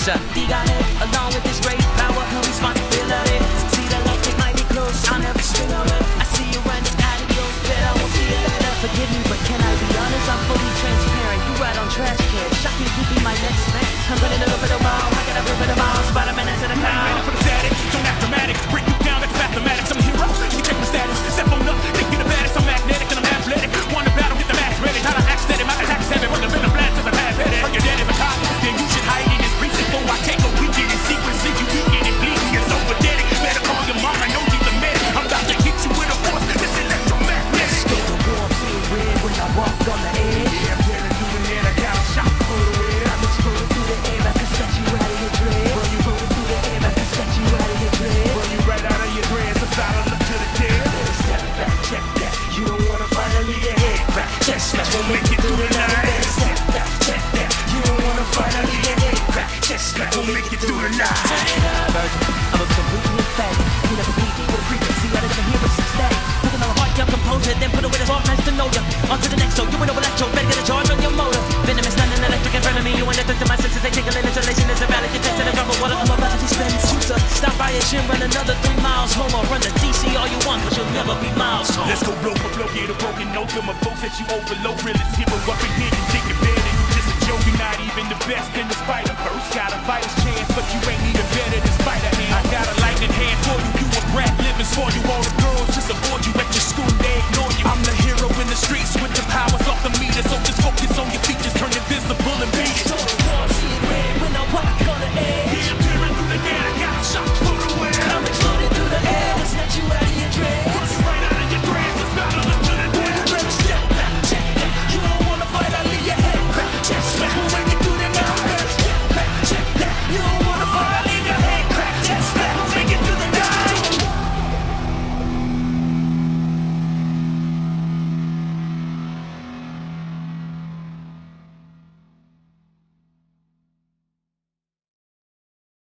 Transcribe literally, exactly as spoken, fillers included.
closer. D got it, along with this great power comes responsibility. See the light, it might be close, I'll never swing away. I see you running out of your bed, I won't see you later. Forgive me, but can I be honest? I'm fully transparent. You ride on trash cans, shocking you be my next man. I'm running over the wall, I got a rip of the ball, Spider-Man into the town. Ready for the static, don't act dramatic, break you down like mathematics. I'm a hero, you check my status, step on up, think you're the baddest. I'm magnetic and I'm athletic. Want a battle, get the match ready. How to act steady, my attack seven, when the venom blast is a bad petty. Are you dead if a cop? Then you should hide in this precinct before I take a weekend in sequence. See you weekend and bleeding, it's so pathetic. Better call your mom, I know she's a man. I'm about to hit you with a force, this electromagnetic. Let's go, the war feel red when I walk on the edge. Yeah, I'm telling you in there, I got a shot for the red. I'm exploding through the air, I can set you out of your dread. Well, you rolling through the air, I can set you out of your dread. Well, you right out of your dread, so solid look to the tail. Better step back, check that. You don't wanna finally get head crack. Chest smash won't make it through the night. Better step back, check that. You don't wanna finally get head crack. Chest smash won't make it through the night. I'm a completely emphatic. You never beat me with a frequency, I let you hear it static. Looking on a heart, young composer, then put away the soft, nice to know ya. On to the next show, you ain't no electro, better get a charge on your motor. Venomous, nothing electric in front of me, you ain't addicted to my senses, they take a little insulation, it's a valid defense to the drum of water. I'm about to spend shooter. Stop by a gym, run another three miles home, or run the D C all you want, but you'll never be miles home. Let's go blow for blow, get a broken note. Till my folks that you overload, realest hero up in here, you take it better than you just a joke. You're not even the best.